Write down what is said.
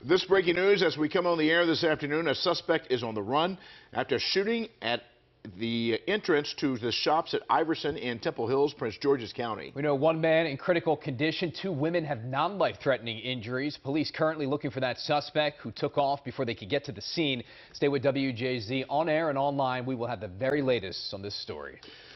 This breaking news as we come on the air this afternoon. A suspect is on the run after shooting at the entrance to the shops at Iverson in Temple Hills, Prince George's County. We know one man in critical condition. 2 women have non-life-threatening injuries. Police currently looking for that suspect who took off before they could get to the scene. Stay with WJZ on air and online. We will have the very latest on this story.